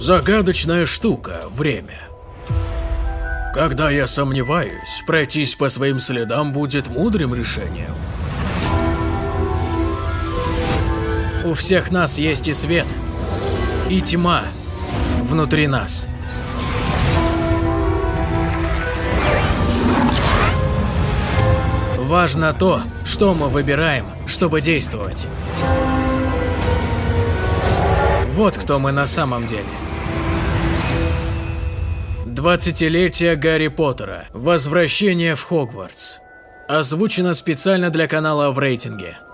Загадочная штука – время. Когда я сомневаюсь, пройтись по своим следам будет мудрым решением. У всех нас есть и свет, и тьма внутри нас. Важно то, что мы выбираем, чтобы действовать. Вот кто мы на самом деле. 20-летие Гарри Поттера. Возвращение в Хогвартс. Озвучено специально для канала в рейтинге.